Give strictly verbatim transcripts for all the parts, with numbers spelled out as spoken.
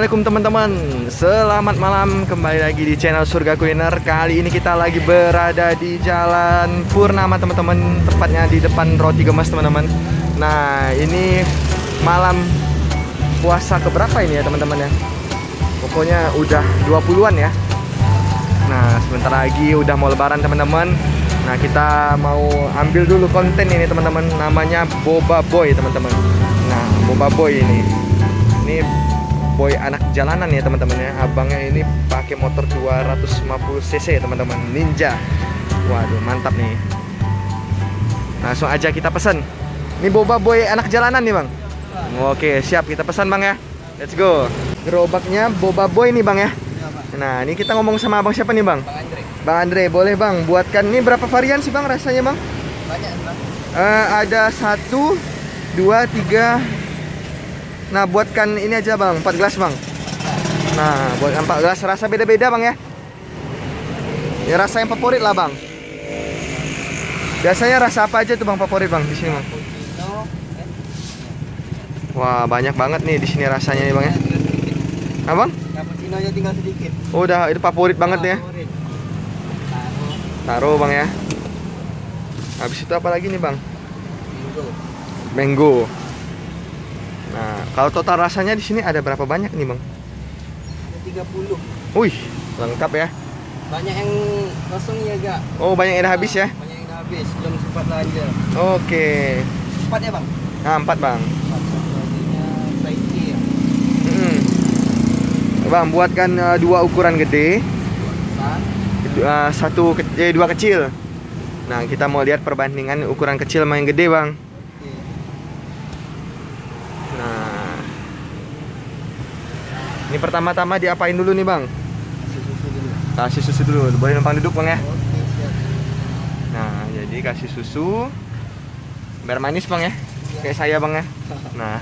Assalamualaikum teman-teman, selamat malam, kembali lagi di channel Surga Kuliner. Kali ini kita lagi berada di Jalan Purnama teman-teman, tepatnya di depan Roti Gemas teman-teman. Nah, ini malam puasa keberapa ini ya teman-teman ya? Pokoknya udah dua puluhan ya. Nah, sebentar lagi udah mau lebaran teman-teman. Nah, kita mau ambil dulu konten ini teman-teman, namanya Boba Boy teman-teman. Nah, Boba Boy ini Ini boy anak jalanan ya teman-teman ya. Abangnya ini pakai motor dua ratus lima puluh cc teman-teman, Ninja. Waduh, mantap nih. Langsung aja kita pesan. Ini Boba Boy anak jalanan nih bang. Oke, siap, kita pesan bang ya. Let's go. Gerobaknya Boba Boy nih bang ya. Nah, ini kita ngomong sama abang siapa nih bang? Bang Andre. Bang Andre, boleh bang buatkan ini berapa varian sih bang rasanya bang? Banyak bang. Uh, ada satu, dua, tiga. Nah, buatkan ini aja bang, empat gelas bang. Nah, buat empat gelas, rasa beda-beda bang ya. Ya rasa yang favorit lah bang. Biasanya rasa apa aja tuh bang favorit bang di sini bang? Wah, banyak banget nih di sini rasanya nih bang ya. Apa bang? Cappuccino aja tinggal sedikit. Oh, udah itu favorit banget ya. Taruh bang ya. Habis itu apa lagi nih bang? Mango. Mango. Nah, kalau total rasanya di sini ada berapa banyak nih bang? Ada tiga puluh. Wih, lengkap ya. Banyak yang kosong ya gak? Oh, banyak yang udah habis ya? Banyak yang udah habis, belum sempat belanja. Oke. Empat ya bang? Nah, empat bang. Empat, satu laginya Saiki ya. Hmm. Bang, buatkan uh, dua ukuran gede, uh, satu ke eh, dua kecil. Nah, kita mau lihat perbandingan ukuran kecil sama yang gede bang. Nah, ini pertama-tama diapain dulu nih bang? Kasih susu dulu. Kasih susu dulu. Boleh numpang duduk bang ya? Oke, siap. Nah, jadi kasih susu biar manis bang ya, kayak saya bang ya. Nah,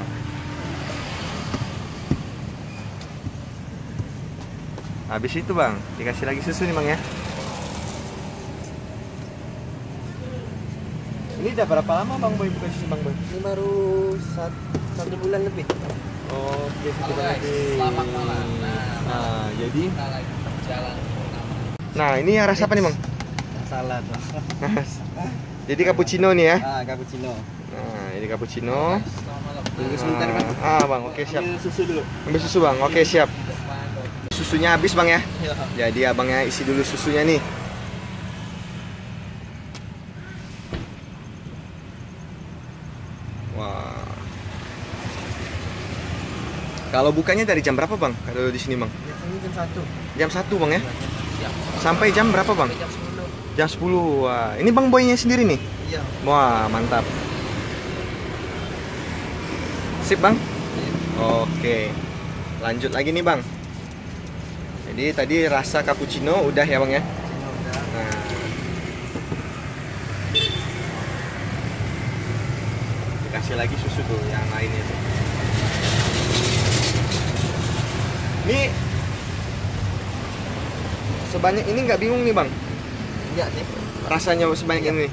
habis itu bang, dikasih lagi susu nih bang ya. Ini udah berapa lama bang Boy buka susu bang Boy? Ini baru satu, satu bulan lebih. Oke, Halo guys, selamat malam. Nah, Nah, jadi kita lagi berjalan. Nah, ini yang rasa apa nih bang? Salad. Jadi cappuccino nih ya. Ah, cappuccino. Nah, ini cappuccino. Tunggu sebentar bang. Ah bang, oke siap. Ambil susu dulu. Ambil susu bang, oke siap. Susunya habis bang ya. Ya. Jadi abangnya isi dulu susunya nih. Wah. Kalau bukanya dari jam berapa bang? Kalau di sini bang? Biasanya jam satu. Jam satu bang ya? Ya. Sampai jam berapa bang? Jam sepuluh. Jam sepuluh. Wah, ini bang Boynya sendiri nih? Iya. Wah, mantap. Sip bang? Oke. Lanjut lagi nih bang. Jadi tadi rasa cappuccino udah ya bang ya? Nah. Dikasih lagi susu tuh yang lainnya tuh. Ini sebanyak ini nggak bingung nih bang? Iya nih. Rasanya sebanyak ini.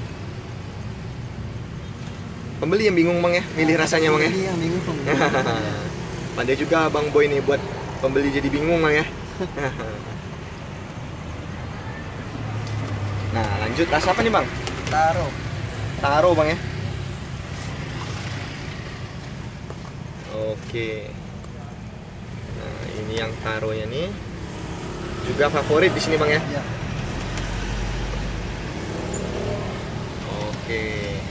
Pembeli yang bingung bang ya, milih rasanya bang ya. Pembeli yang bingung bang. Pandai juga bang Boy nih buat pembeli jadi bingung bang ya. Nah, lanjut rasa apa nih bang? Taro. Taro bang ya. Oke. Nah, ini yang taronya nih juga favorit di sini bang ya. Iya. Oke.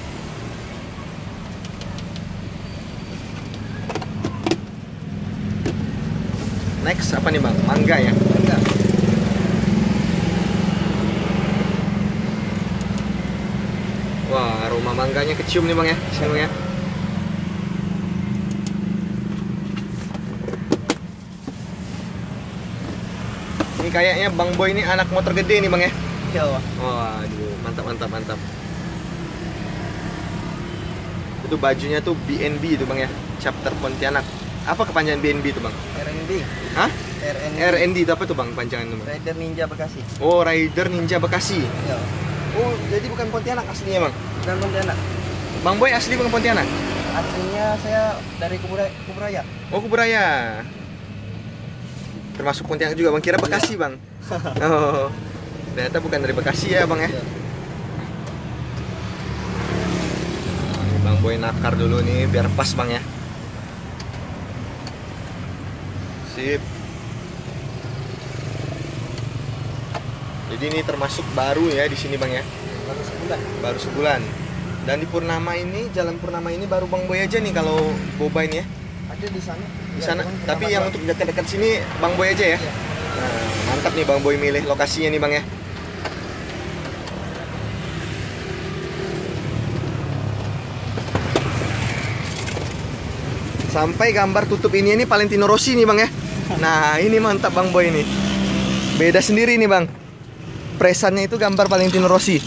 Next apa nih bang? Mangga ya? Enggak. Wah, aroma mangganya kecium nih bang ya, sini bang ya. Ini kayaknya bang Boy ini anak motor gede nih bang ya. Iya. Waduh, mantap mantap mantap. Itu bajunya tuh B N B itu bang ya, chapter Pontianak. Apa kepanjangan B N B itu bang? R N D. Hah? R N D. R N D itu apa tuh bang panjangan itu bang? Rider Ninja Bekasi. Oh, Rider Ninja Bekasi. Iya. Oh, jadi bukan Pontianak aslinya bang? Dan Pontianak. Bang Boy asli bukan Pontianak? Aslinya saya dari Kuburaya. Kuburaya. Oh, Kuburaya. Termasuk Pontianak juga bang, kira Bekasi bang. Oh, ternyata bukan dari Bekasi ya bang ya. Iya. Ini Bang Boy nakar dulu nih biar pas bang ya. Sip. Jadi ini termasuk baru ya di sini bang ya. Baru sebulan. Baru sebulan. Dan di Purnama ini, Jalan Purnama ini baru Bang Boy aja nih kalau boba ini ya. Ada di sana. Di Ya, sana. cuman Tapi pertama yang kali- untuk dekat-dekat sini Bang Boy aja ya. Iya. Nah, mantap nih Bang Boy milih lokasinya nih bang ya. Sampai gambar tutup ini ini Valentino Rossi nih bang ya. Nah ini mantap Bang Boy ini. Beda sendiri nih bang. Presannya itu gambar Valentino Rossi.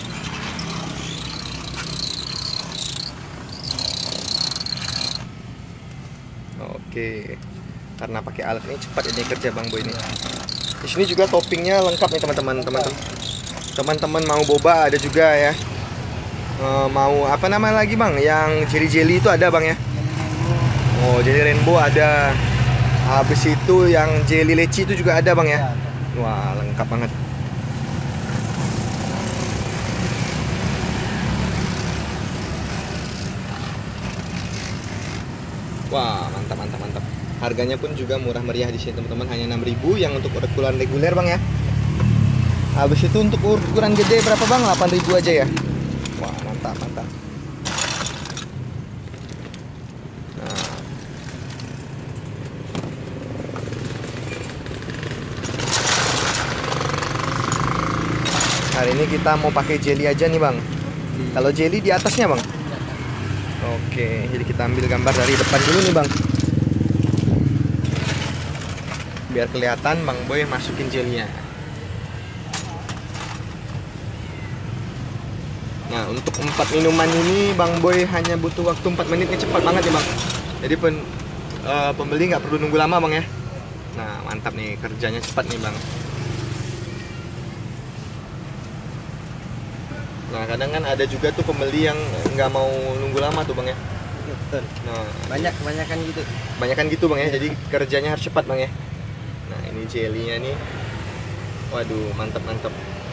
Oke. Karena pakai alat ini cepat ini kerja Bang Boy ini. Di sini juga toppingnya lengkap nih teman-teman, teman-teman. Teman-teman mau boba ada juga ya. E, mau apa nama lagi bang? Yang jelly-jelly itu ada bang ya? Oh, jelly rainbow ada. Habis itu yang jelly leci itu juga ada bang ya? Wah, lengkap banget. Wah, mantap mantap mantap. Harganya pun juga murah meriah di sini teman-teman, hanya enam ribu yang untuk ukuran reguler bang ya. Habis itu untuk ukuran gede berapa bang? delapan ribu aja ya. Wah, mantap mantap. Nah. Hari ini kita mau pakai jelly aja nih bang. Kalau jelly di atasnya bang. Oke, jadi kita ambil gambar dari depan dulu nih bang. Biar kelihatan Bang Boy masukin jellynya. Nah, untuk empat minuman ini Bang Boy hanya butuh waktu empat menit, nih cepat banget ya bang. Jadi pen, uh, pembeli nggak perlu nunggu lama bang ya. Nah, mantap nih, kerjanya cepat nih bang. Nah, kadang kan ada juga tuh pembeli yang nggak mau nunggu lama tuh bang ya. Betul. Nah, Banyak kebanyakan gitu. kebanyakan gitu bang ya, jadi kerjanya harus cepat bang ya. Nah ini jellynya nih, waduh mantap mantap.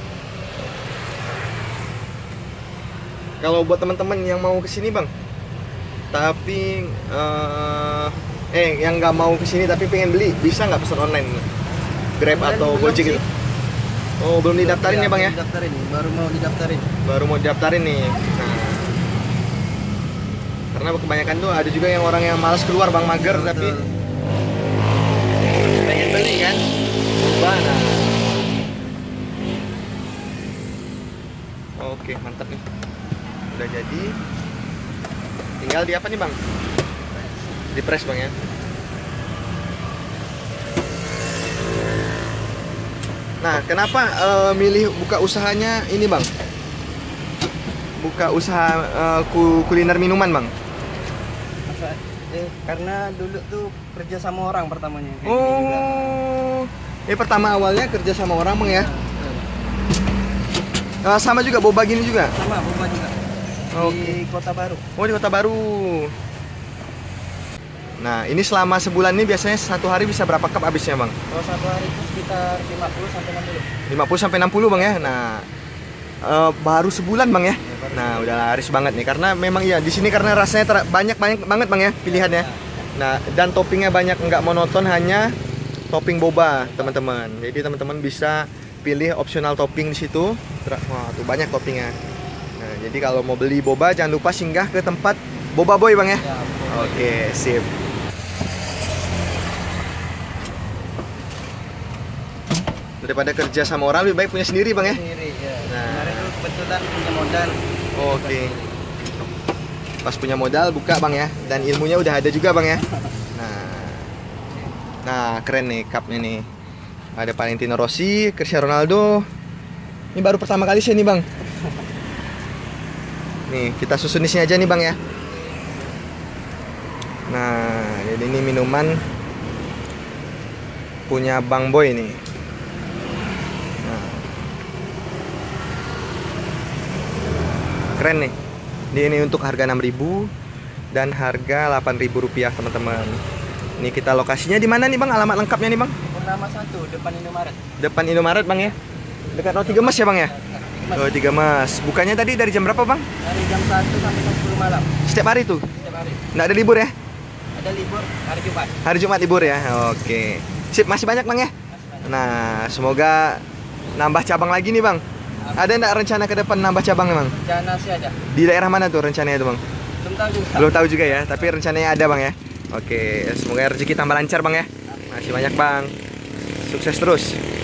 Kalau buat teman-teman yang mau kesini bang, tapi uh, eh yang nggak mau kesini tapi pengen beli, bisa nggak pesan online, Grab Online atau belum Gojek sih. gitu? Oh belum didaftarin ya bang ya? belum Didaftarin, baru mau didaftarin. Baru mau didaftarin nih. Nah, karena kebanyakan tuh ada juga yang orang yang malas keluar bang, mager Betul, tapi betul. pengen beli kan. Nah. Oke mantap nih, udah jadi, tinggal di apa nih bang? Di press bang ya. Nah kenapa uh, milih buka usahanya ini bang? Buka usaha uh, kuliner minuman bang? Masa- eh, karena dulu tuh kerja sama orang pertamanya. Kayak gini juga. Oh, ini pertama awalnya kerja sama orang bang ya? Betul. Uh, sama juga boba gini juga? Sama boba juga. Oke. Di Kota Baru. Oh di Kota Baru. Nah ini selama sebulan ini biasanya satu hari bisa berapa cup habisnya bang? Kalau satu hari itu sekitar lima puluh sampai enam puluh. lima puluh sampai enam puluh bang ya. Nah uh, baru sebulan bang ya. Nah udah laris banget nih, karena memang iya di sini karena rasanya ter- banyak banyak banget bang ya pilihannya. Nah dan toppingnya banyak, nggak monoton hanya topping boba teman-teman. Jadi teman-teman bisa pilih opsional topping di situ. Wah tuh banyak toppingnya. Nah jadi kalau mau beli boba jangan lupa singgah ke tempat Boba Boy bang ya. Ya, Oke sip. Daripada kerja sama orang lebih baik punya sendiri bang ya. sendiri ya. Nah. Kemarin tuh kebetulan punya modal. Oke. Pas punya modal buka bang ya, dan ilmunya udah ada juga bang ya. Nah, nah keren nih cupnya nih. Ada Valentino Rossi, Cristiano Ronaldo. Ini baru pertama kali sih nih bang. Nih kita susun di sini aja nih bang ya. Nah, jadi ini minuman punya Bang Boy nih. Nah. Keren nih. Ini, ini untuk harga enam ribu dan harga delapan ribu rupiah teman-teman. Ini kita lokasinya di mana nih bang? Alamat lengkapnya nih bang? Purnama satu, depan Indomaret. Depan Indomaret bang ya? Dekat Roti Gemes ya bang ya? Mas, Roti Gemes. Bukannya tadi dari jam berapa bang? dari jam satu sampai jam sepuluh malam. Setiap hari tuh? Setiap hari. Nggak ada libur ya? Ada libur hari Jumat. Hari Jumat libur ya? Oke. Sip, masih banyak bang ya? Masih banyak. Nah, semoga nambah cabang lagi nih bang. Ada nggak rencana ke depan nambah cabang nih bang? Rencana sih ada. Di daerah mana tuh rencananya tuh bang? Belum tahu juga. Belum tahu juga ya, tapi rencananya ada bang ya. Oke, semoga rezeki tambah lancar bang ya. Masih banyak bang. Sukses terus.